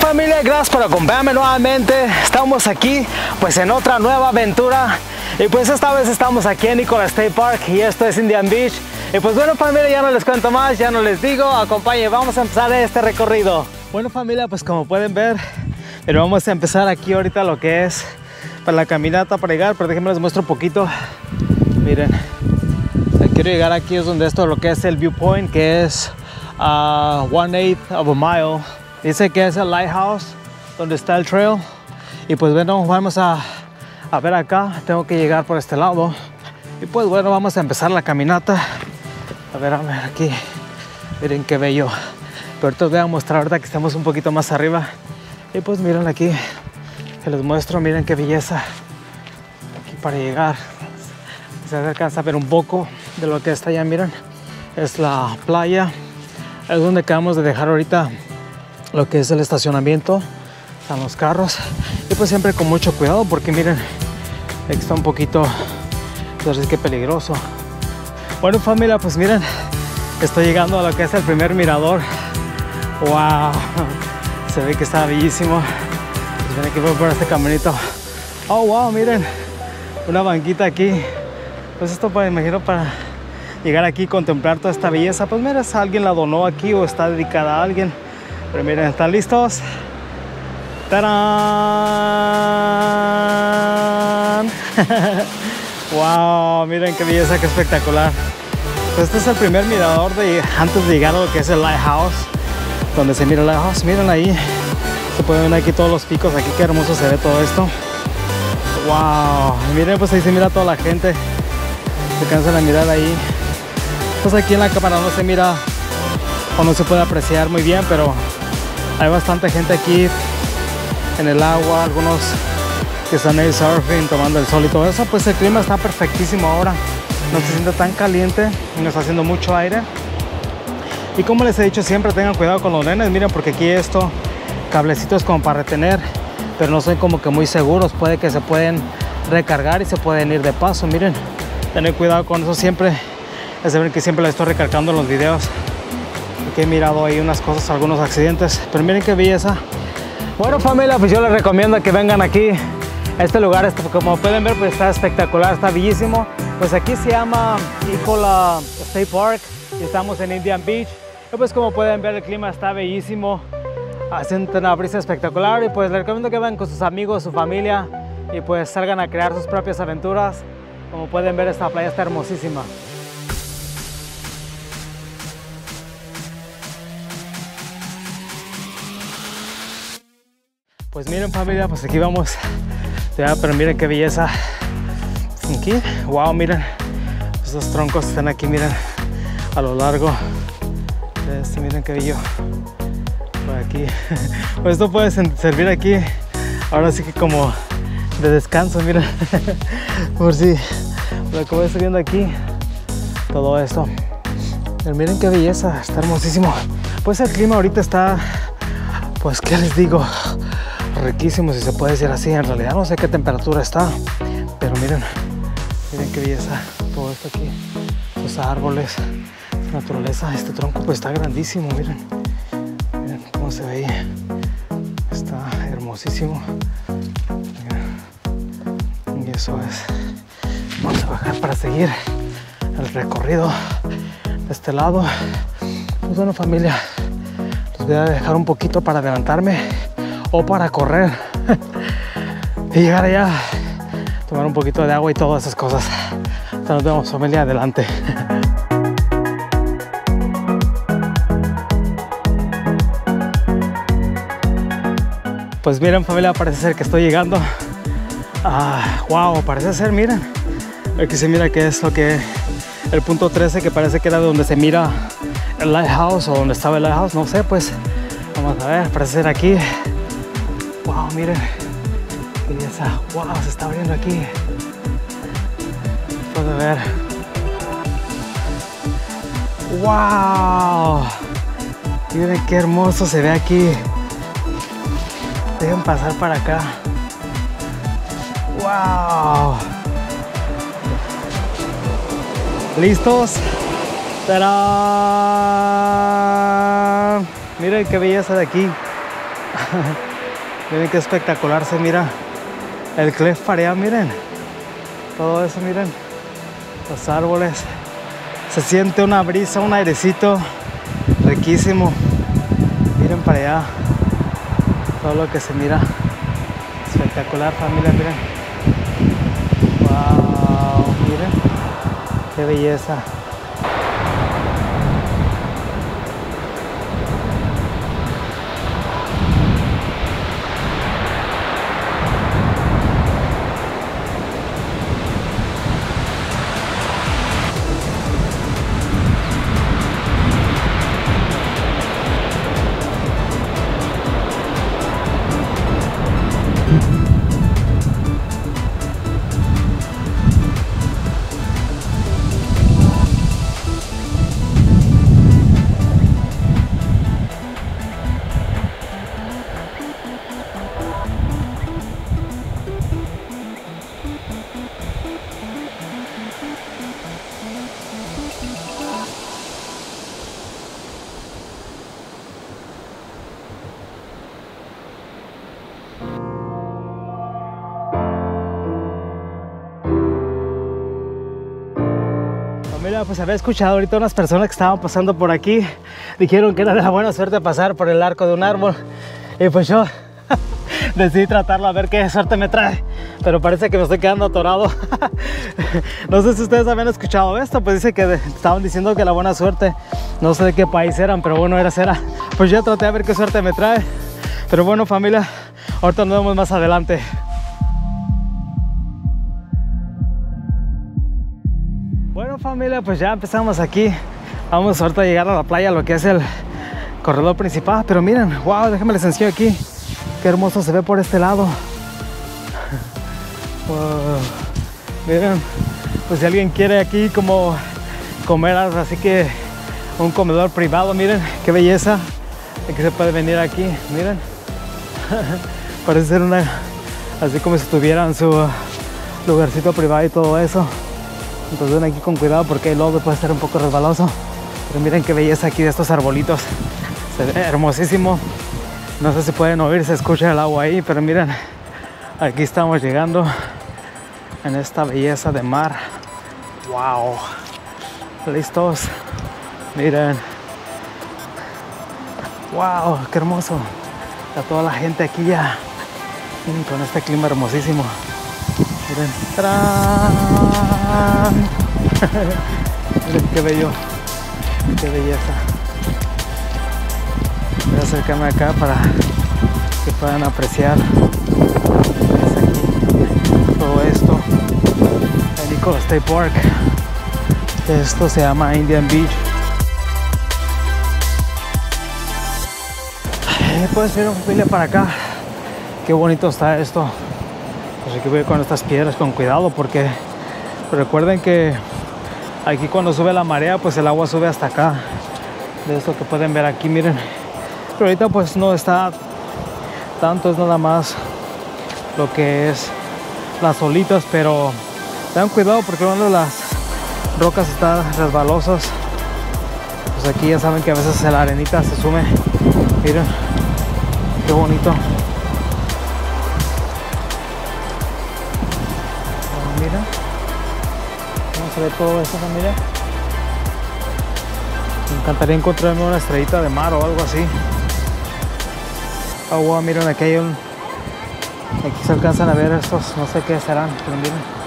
familia, gracias por acompañarme nuevamente. Estamos aquí pues en otra nueva aventura y pues esta vez estamos aquí en Nicholas State Park y esto es Indian Beach. Y pues bueno familia, ya no les cuento más, ya no les digo, acompáñenme, vamos a empezar este recorrido. Bueno familia, pues como pueden ver, pero vamos a empezar aquí ahorita lo que es para la caminata para llegar, pero déjenme les muestro un poquito. Miren, quiero llegar aquí, es donde esto lo que es el viewpoint, que es 1/8 of a mile. Dice que es el lighthouse donde está el trail. Y pues bueno, vamos a ver acá. Tengo que llegar por este lado. Y pues bueno, vamos a empezar la caminata. A ver aquí. Miren qué bello. Pero ahorita os voy a mostrar ahorita que estamos un poquito más arriba. Y pues miren aquí, que les muestro, miren qué belleza. Aquí para llegar. Se alcanza a ver un poco de lo que está allá, miren. Es la playa. Es donde acabamos de dejar ahorita lo que es el estacionamiento. Están los carros. Y pues siempre con mucho cuidado porque miren, está un poquito, entonces qué peligroso. Bueno familia, pues miren, estoy llegando a lo que es el primer mirador. Wow, se ve que está bellísimo. Pues ven aquí por este caminito. Oh wow, miren, una banquita aquí. Pues esto pues, me imagino para llegar aquí y contemplar toda esta belleza. Pues mira, alguien la donó aquí o está dedicada a alguien. Pero miren, ¿están listos? ¡Tarán! ¡Wow! Miren qué belleza, qué espectacular. Pues este es el primer mirador antes de llegar a lo que es el lighthouse, donde se mira el lighthouse. Miren ahí, se pueden ver aquí todos los picos. Aquí qué hermoso se ve todo esto. ¡Wow! Miren, pues ahí se mira toda la gente. Se alcanzan a mirar ahí. Pues aquí en la cámara no se mira o no se puede apreciar muy bien, pero hay bastante gente aquí en el agua, algunos que están ahí surfing, tomando el sol y todo eso. Pues el clima está perfectísimo ahora, no se siente tan caliente, no está haciendo mucho aire. Y como les he dicho siempre, tengan cuidado con los nenes, miren, porque aquí esto, cablecitos como para retener, pero no son como que muy seguros, puede que se pueden recargar y se pueden ir de paso. Miren, tener cuidado con eso siempre. Es de ver que siempre les estoy recargando en los videos. Aquí he mirado ahí unas cosas, algunos accidentes, pero miren qué belleza. Bueno familia, pues yo les recomiendo que vengan aquí. Este lugar, como pueden ver, pues está espectacular, está bellísimo. Pues aquí se llama Nicholas State Park y estamos en Indian Beach. Y pues como pueden ver, el clima está bellísimo. Hacen una brisa espectacular y pues les recomiendo que vengan con sus amigos, su familia y pues salgan a crear sus propias aventuras. Como pueden ver, esta playa está hermosísima. Pues miren familia, pues aquí vamos ya, pero miren qué belleza aquí. Wow, miren estos troncos están aquí, miren a lo largo. Miren qué bello por aquí. Pues esto puede servir aquí ahora sí que como de descanso, miren. Por si lo que estoy viendo aquí, todo esto. Pero miren qué belleza, está hermosísimo. Pues el clima ahorita está, pues qué les digo, riquísimo, si se puede decir así. En realidad no sé qué temperatura está, pero miren qué belleza todo esto aquí, los árboles, naturaleza. Este tronco pues está grandísimo, miren cómo se ve ahí, está hermosísimo. Miren. Y eso es, vamos a bajar para seguir el recorrido de este lado. Pues bueno familia, les voy a dejar un poquito para adelantarme o para correr y llegar allá, tomar un poquito de agua y todas esas cosas. Entonces nos vemos familia, adelante. Pues miren familia, parece ser que estoy llegando. Wow, parece ser, miren, aquí se mira que es lo que el punto 13, que parece que era de donde se mira el lighthouse o donde estaba el lighthouse, no sé, pues vamos a ver, parece ser aquí. Wow, miren, belleza. Wow, se está abriendo aquí. Pueden ver. Wow, miren qué hermoso se ve aquí. Dejen pasar para acá. Wow. ¿Listos? ¡Tarán! Miren qué belleza de aquí. Miren qué espectacular se mira el cliff para allá, miren. Todo eso, miren. Los árboles. Se siente una brisa, un airecito riquísimo. Miren para allá. Todo lo que se mira. Espectacular, familia, miren. Wow, miren. Qué belleza. Mira, pues había escuchado ahorita unas personas que estaban pasando por aquí, dijeron que era de la buena suerte pasar por el arco de un árbol, y pues yo decidí tratarlo a ver qué suerte me trae, pero parece que me estoy quedando atorado. No sé si ustedes habían escuchado esto, pues dice que estaban diciendo que la buena suerte, no sé de qué país eran, pero bueno, era. Pues yo traté a ver qué suerte me trae, pero bueno, familia, ahorita nos vemos más adelante. Bueno, familia, pues ya empezamos aquí. Vamos ahorita a llegar a la playa, lo que es el corredor principal. Pero miren, wow, déjenme les enseño aquí. Qué hermoso se ve por este lado. Wow. Miren, pues si alguien quiere aquí como comer algo, así que un comedor privado, miren, qué belleza. Aquí se puede venir aquí, miren. Parece ser así como si tuvieran su lugarcito privado y todo eso. Entonces ven aquí con cuidado porque el lodo puede ser un poco resbaloso. Pero miren qué belleza aquí de estos arbolitos. Se ve hermosísimo. No sé si pueden oír, se escucha el agua ahí, pero miren, aquí estamos llegando en esta belleza de mar. Wow. Listos. Miren. Wow, qué hermoso. Está toda la gente aquí ya con este clima hermosísimo. Miren, miren qué bello, qué belleza. Voy a acercarme acá para que puedan apreciar todo esto. El Nicola State Park. Esto se llama Indian Beach. Puedes ver una familia para acá. Qué bonito está esto. Pues hay que ver con estas piedras con cuidado porque recuerden que aquí cuando sube la marea pues el agua sube hasta acá. De esto que pueden ver aquí, miren. Pero ahorita pues no está tanto, es nada más lo que es las olitas, pero tengan cuidado porque una de las rocas está resbalosas. Pues aquí ya saben que a veces la arenita se sube. Miren, qué bonito. Mira, vamos a ver todo esto, familia. Me encantaría encontrarme una estrellita de mar o algo así. Oh, wow, miren, aquí hay aquí se alcanzan a ver estos, no sé qué serán, pero miren.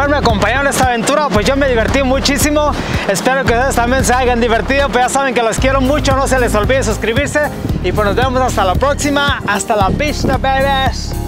haberme acompañado en esta aventura. Pues yo me divertí muchísimo. Espero que ustedes también se hayan divertido. Pues ya saben que los quiero mucho. No se les olvide suscribirse. Y pues nos vemos hasta la próxima. Hasta la vista, babies.